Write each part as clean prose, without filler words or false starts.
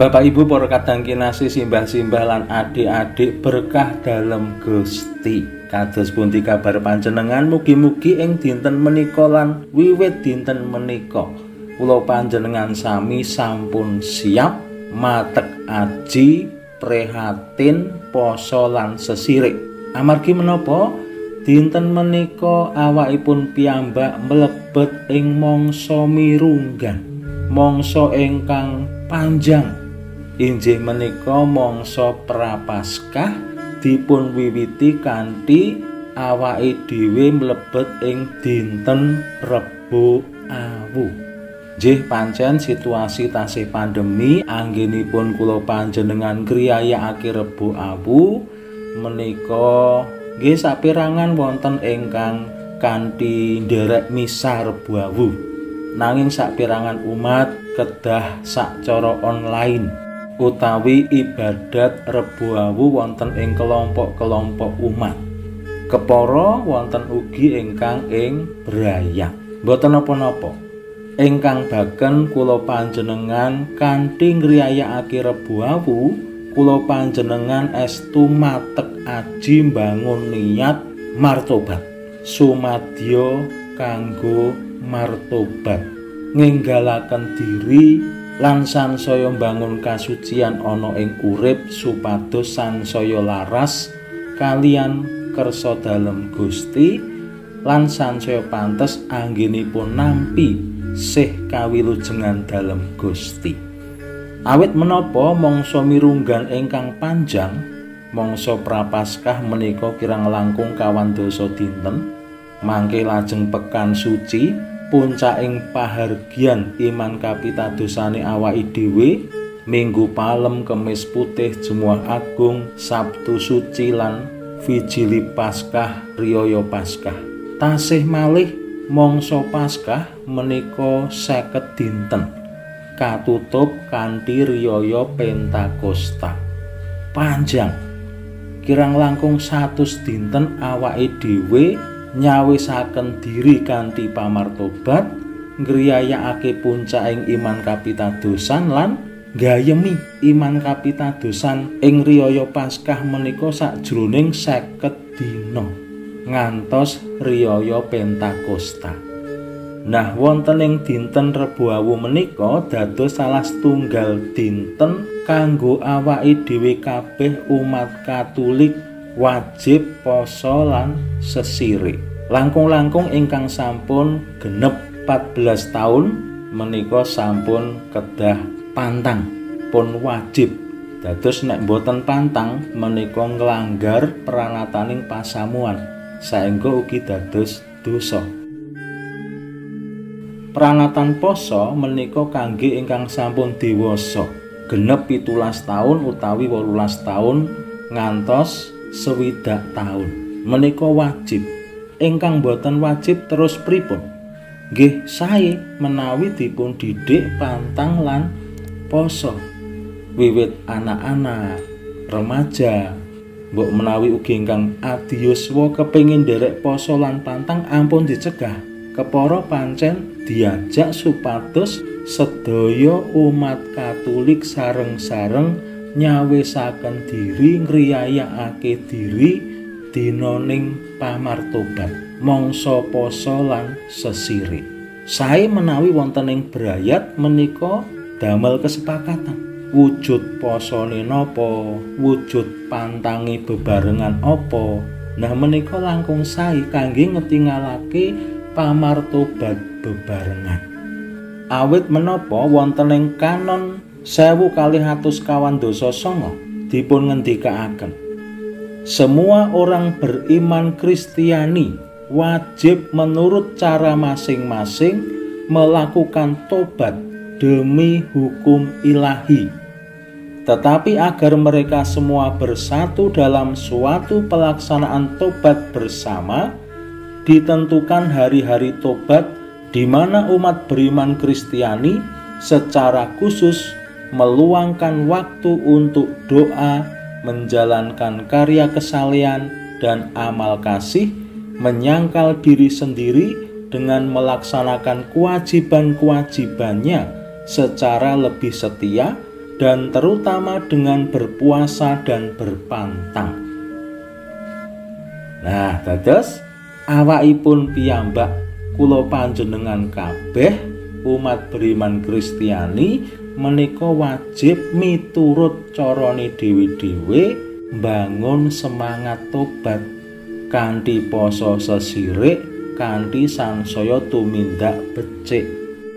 Bapak Ibu para kadang kinasih simbah-simbah lan adik-adik berkah dalem Gusti. Kados pundi kabar panjenengan? Mugi-mugi ing dinten menika lan wiwit dinten menika kula panjenengan sami sampun siap matek aji, prihatin, poso lan sesirik. Amargi menapa dinten menika awakipun piyambak mlebet ing mangsa mirunggan, mangsa ingkang panjang. Inggih menika mangsa Prapaskah dipun wiwiti kanthi awake dhewe mlebet ing dinten Rebo Awu. Nggih pancen situasi tasih pandemi anggenipun kula panjenengan griyayakake Rebo Awu menika nggih saperangan wonten ingkang kanthi nderek misa Rebo Awu. Nanging saperangan umat kedah sacara online utawi ibadat Rebo Awu wonten ing kelompok-kelompok umat. Kepara wonten ugi ingkang ing brayag. Mboten napa-napa. Ingkang baken kula panjenengan kanthi ngriyayakake Rebo Awu, kula panjenengan estu matek aji mbangun niat martobat. Sumadya kanggo martobat. Nginggalaken diri lan sansaya mbangun kasucian ana ing urip supados sansaya laras kalian kersa dalem Gusti lan sansaya pantes anggenipun nampi sih kawilujengan dalem Gusti. Awit menapa mangsa mirunggan ingkang panjang, mangsa Prapaskah menika kirang langkung 2 dinten, mangke lajeng pekan suci puncaking pahargyan iman kapitadosane awake dhewe, Minggu Palem, Kemis Putih, Jemuah Agung, Sabtu Suci lan Vigili Paskah, Riyaya Paskah. Tasih malih mangsa Paskah menika 50 dinten katutup kanthi riyaya Pentakosta. Panjang kirang langkung 100 dinten awake dhewe nyawisaken diri kanthi pamartobat, ngriyayakake puncaking iman kapitadosan lan nggayemi iman kapitadosan ing riyaya Paskah menika sakjroning 50 dina ngantos riyaya Pentakosta. Nah, wonten ing dinten Rebo Awu menika dados salah setunggal dinten kanggo awake dhewe kabeh umat Katolik wajib poso lan sesirik. Langkung-langkung ingkang sampun genep 14 taun menika sampun kedah pantang pun wajib. Dados nek mboten pantang menika nglanggar pranataning pasamuan saengga ugi dados dosa. Pranatan poso menika kangge ingkang sampun dewasa, genep 17 taun utawi 18 taun ngantos 60 taun menika wajib. Ingkang boten wajib terus pripun? Nggih sae menawi dipun didik pantang lan poso wiwit anak-anak, remaja, mbok menawi ugi ingkang adiyuswa kepengin nderek poso lan pantang ampun dicegah. Kepara pancen diajak supados sedaya umat Katolik sareng-sareng nyawisaken diri, ngriyayakake diri dinaning pamartobat, mangsa poso lan sesirik. Sae menawi wonten ing brayat menika damel kesepakatan. Wujud posone napa, wujud pantangi bebarengan apa. Nah menika langkung sae kangge ngetingalake pamartobat bebarengan. Awit menapa wonten ing kanon 1229 dipun ngendikaaken, semua orang beriman Kristiani wajib menurut cara masing-masing melakukan tobat demi hukum ilahi. Tetapi agar mereka semua bersatu dalam suatu pelaksanaan tobat bersama, ditentukan hari-hari tobat di mana umat beriman Kristiani secara khusus meluangkan waktu untuk doa, menjalankan karya kesalehan dan amal kasih, menyangkal diri sendiri dengan melaksanakan kewajiban-kewajibannya secara lebih setia dan terutama dengan berpuasa dan berpantang. Nah, dados awakipun piyambak kula panjenengan kabeh umat beriman Kristiani menika wajib miturut carane dhewe-dhewe mbangun semangat tobat kanthi poso sesirik, kanthi sansaya tumindak becik.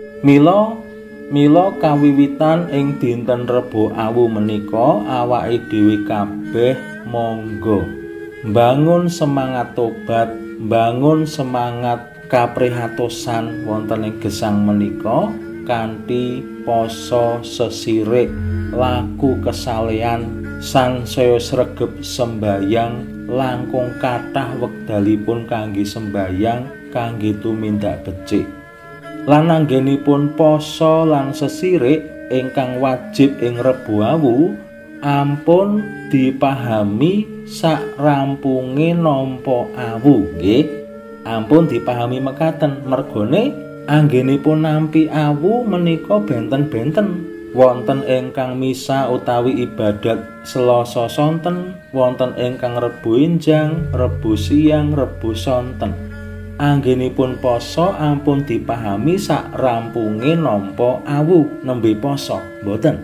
Mila kawiwitan ing dinten Rebo Awu menika awake dhewe kabeh monggo mbangun semangat tobat, mbangun semangat kaprihatosan wonten ing gesang menika kanthi poso sesirik, laku kesalehan, sansaya sregep sembayang, langkung kathah wekdalipun kangge sembayang, kangge tumindak becik. Lan anggenipun poso lan sesirik ingkang wajib ing Rebo Awu ampun dipahami sak rampunge nampa awu nggih. Ampun dipahami mekaten mergone anggenipun nampi awu menika benten-benten. Wonten ingkang misa utawi ibadat Selasa sonten, wonten ingkang Rebo enjang, Rebo siang, Rebo sonten. Anggenipun poso ampun dipahami sak rampunge nampa awu nembe poso mboten.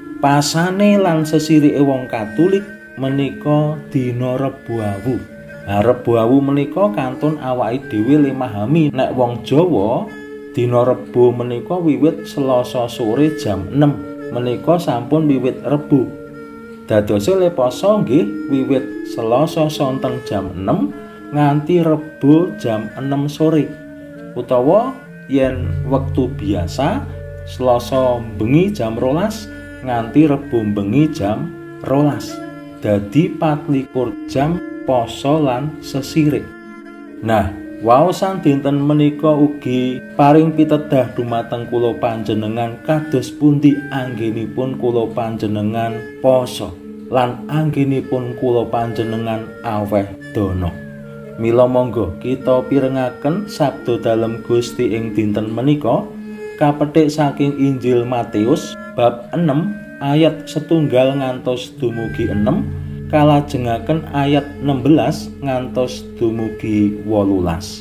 Pasane lan sesirike wong Katulik menika dina Rebo Awu. Nah, Rebo Awu menika kantun awake dhewe memahami nek wong Jawa dina Rebo menika wiwit Selasa sore jam 6 menika sampun wiwit Rebo. Dados le poso nggih wiwit Selasa sonten jam 6 nganti Rebo jam 6 sore. Utawa yen wektu biasa Selasa bengi jam 12 nganti Rebo bengi jam 12. Dadi 24 jam poso lan sesirik. Nah, waosan dinten menika ugi paring pitedah dumateng kula panjenengan kados pundi anggenipun kula panjenengan poso lan anggenipun kula panjenengan aweh dana. Mila monggo kita pirengaken sabda dalem Gusti ing dinten menika kapetik saking Injil Matius bab 6 ayat 1 ngantos dumugi 6, kalajengaken ayat 16 ngantos dumugi 18.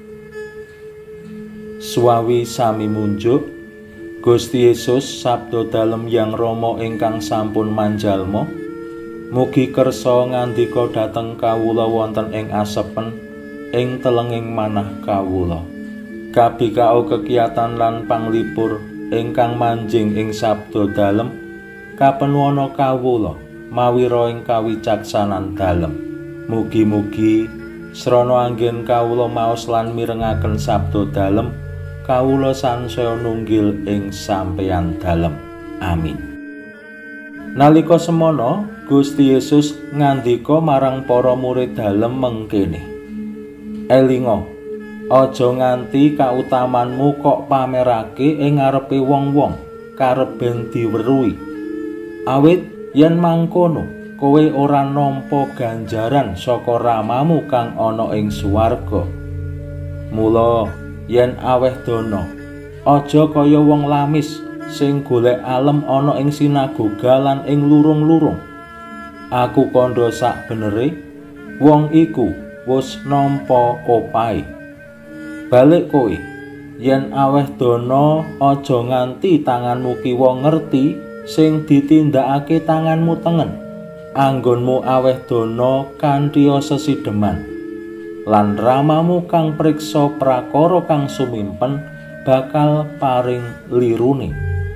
Suwawi sami munjuk Gusti Yesus sabda dalem Yang Rama ingkang sampun manjalma, mugi kersa ngandika dhateng kawula wonten ing asepen ing telenging manah kawula. Kabikao kekiatan lan panglipur ingkang manjing ing sabda dalem kapenwana kawula mawira ing kawicaksanan dalem. Mugi-mugi srana anggen kawula maos lan mirengaken sabda dalem kawula sansaya nunggil ing sampeyan dalem. Amin. Nalika semana Gusti Yesus ngandika marang para murid dalem mengkene, elinga, aja nganti kautamanmu kok pamerake ing ngarepe wong-wong karep ben diweruhi. Awit yen mangkono kowe ora nampa ganjaran saka Ramamu kang ana ing swarga. Mula yen aweh dana, aja kaya wong lamis sing golek alem ana ing sinagoga lan ing lurung-lurung. Aku kandha sak benere wong iku wis nampa opahe. Balik kowe, yen aweh dana aja nganti tanganmu kiwa ngerti sing ditindakake tanganmu tengen. Anggonmu aweh dana kanthi sesideman. Lan Ramamu kang priksa prakara kang sumimpen bakal paring lirune.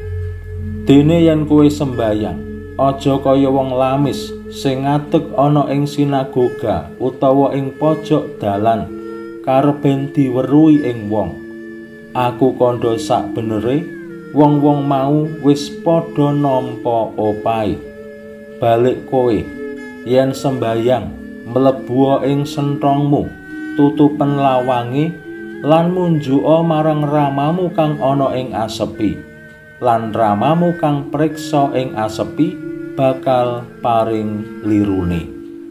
Dene yen kowe sembayang, aja kaya wong lamis sing ngadeg ana ing sinagoga utawa ing pojok dalan karep ben diweruhi ing wong. Aku kandha sak benere wong-wong mau wis padha nampa opahe. Balik kowe, yen sembayang mlebu ing senthongmu, tutupen lawange lan munjuka marang Ramamu kang ana ing asepi. Lan Ramamu kang priksa ing asepi bakal paring lirune.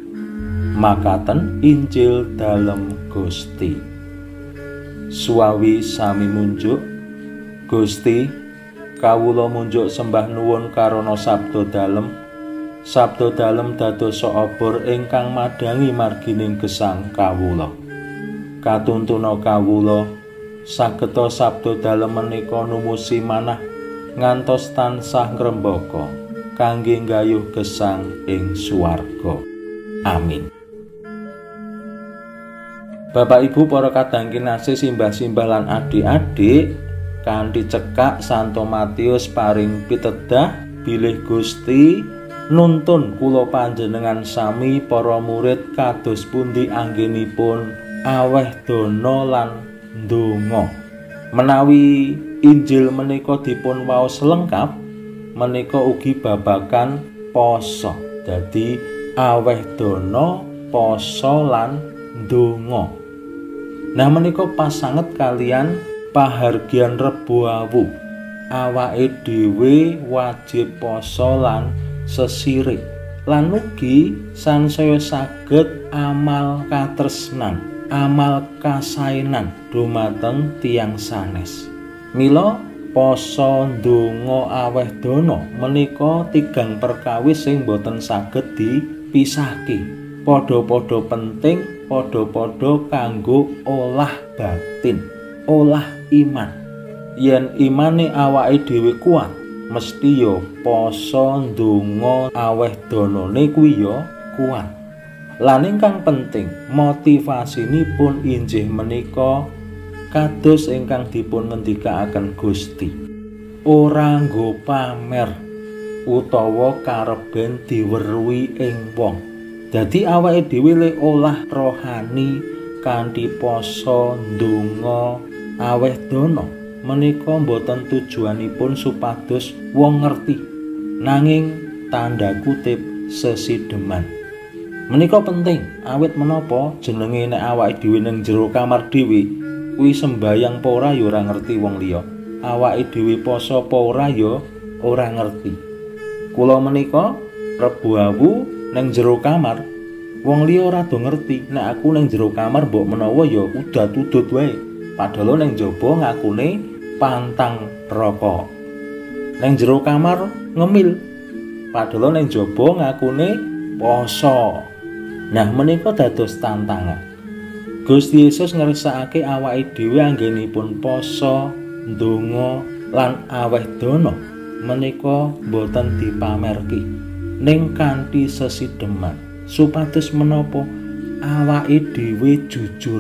Makaten Injil dalem Gusti. Suwawi sami munjuk. Gusti, kawula munjuk sembah nuwun karana sabda dalem. Sabda dalem dadosa obor ingkang madangi margining gesang kawula. Katuntuna kawula sageta sabda dalem menika numusi manah ngantos tansah ngrembaka kangge nggayuh gesang ing swarga. Amin. Bapak Ibu para kadang kinasih simbah-simbah lan adik-adik, kanthi cekak Santo Matius paring pitedah bilih Gusti nuntun kula panjenengan sami para murid kados pundi anggenipun aweh dana lan ndonga. Menawi Injil menika dipun waos lengkap, menika ugi babagan poso. Dadi aweh dana, poso lan ndonga. Nah menika pas sanget kalian pahargyan Rebo Awu. Awake dhewe wajib poso lan sesirik. Lan ugi sansaya saged amal katresnan, amal kasaenan dumateng tiyang sanes. Mila poso, ndonga, aweh dana menika tigang perkawis sing boten saged dipisahke. Padha-padha penting, padha-padha kanggo olah batin, olah iman. Yen imane awake dhewe kuat, mesti ya poso, ndonga, aweh danane kuwi ya kuat. Lan ingkang penting, motivasinipun injih menika kados ingkang dipun ngendikaaken Gusti. Ora nggo pamer utawa kareben diweruhi ing wong. Dadi awake dhewe le olah rohani kanthi poso, ndonga, aweh dana menika boten tujuanipun supados wong ngerti, nanging tanda kutip sesideman. Menika penting awit menapa jenenge nek awake dhewe ning jero kamar dhewe kuwi sembayang apa ora ya ora ngerti wong liya. Awake dhewe poso apa ora ya ora ngerti. Kula menika Rebo Awu ning jero kamar, wong liya ora do ngerti nek aku ning jero kamar mbok menawa ya udat-udut wae. Padahal ning jaba ngakune pantang rokok. Ning jero kamar ngemil. Padahal ning jaba ngakune poso. Nah menika dados tantangan. Gusti Yesus ngersakake awake dhewe anggenipun poso, ndonga lan aweh dana menika boten dipamerki, ning kanthi sesideman. Supados menapa awake dhewe jujur.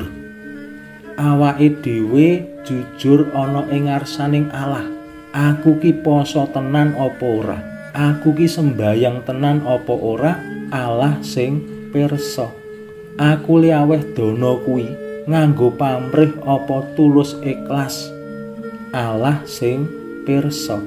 Awake dhewe jujur ana ing ngarsaning Allah. Aku ki poso tenan apa ora? Aku ki sembayang tenan apa ora? Allah sing pirsa. Aku li aweh dana kuwi nganggo pamrih apa tulus ikhlas? Allah sing pirsa.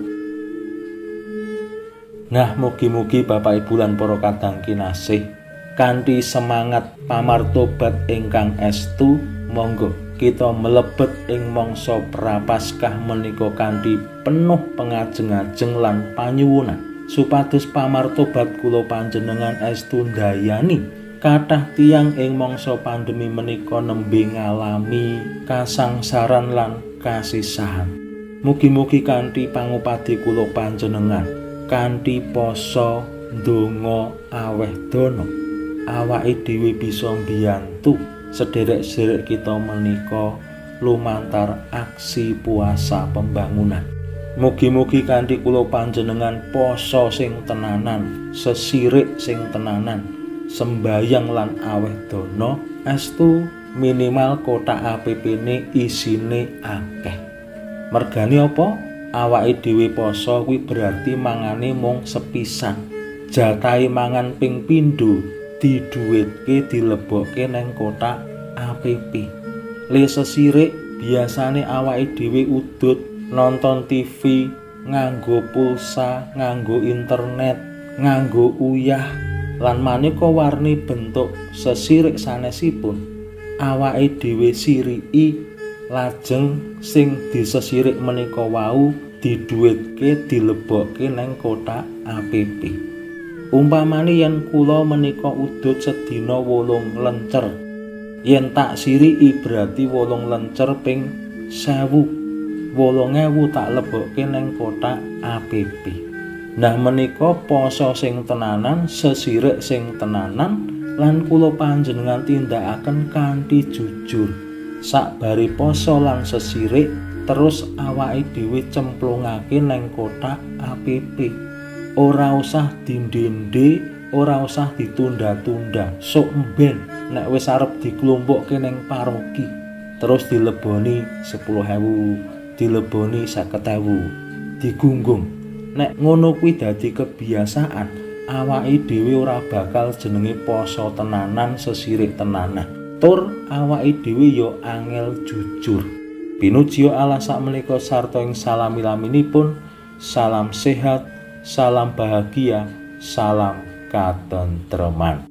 Nah, mugi-mugi Bapak Ibu lan para kadang kinasih kanthi semangat pamartobat ingkang estu, monggo kita mlebet ing mangsa prapaskah menika kanthi penuh pengajeng-ajeng lan panyuwunan supados pamartobat kula panjenengan estu ndayani kathah tiyang ing mangsa pandemi menika nembe ngalami kasangsaran lan kasisahan. Mugi-mugi kanthi pangupadi kula panjenengan kanthi poso, ndonga, aweh dana awake dhewe bisa mbiyantu sederek-sederek kita menika lumantar aksi puasa pembangunan. Mugi-mugi kanthi kula panjenengan poso sing tenanan, sesirik sing tenanan, sembayang lan aweh dana estu minimal kotak APP-ne isine akeh. Mergane apa? Awake dhewe poso kuwi berarti mangane mung sepisan. Jatahe mangan ping pindho diduwitke dilebokke nang kotak APP. Le sesirik biasane awake dhewe udut nonton TV, nganggo pulsa, nganggo internet, nganggo uyah lan maneka warni bentuk sesirik sanesipun. Awake dhewe siriki lajeng sing disesirik menika wau diduwitke dilebokke nang kotak APP. Umpamane yen kula menika udut sedina 8 lencer, yen tak siriki berarti 8 lencer ping 1000. 8.000 tak lebokke ning kotak APP. Nah menika poso sing tenanan, sesirik sing tenanan lan kula panjenengan tindakaken kanthi jujur. Sakbari poso lan sesirik terus awake dhewe cemplungake ning kotak APP. Ora usah dindende, ora usah ditunda-tunda. Sok mben nek wis arep diklompokke ning paroki, terus dileboni 10.000, dileboni 50.000, digunggung. Nek ngono kuwi dadi kebiasaan, awake dhewe ora bakal jenenge poso tenanan, sesirik tenanan. Tur awake dhewe ya angel jujur. Pinuji Allah sakmenika sarta ing salami-laminipun. Salam sehat, salam bahagia, salam katentreman.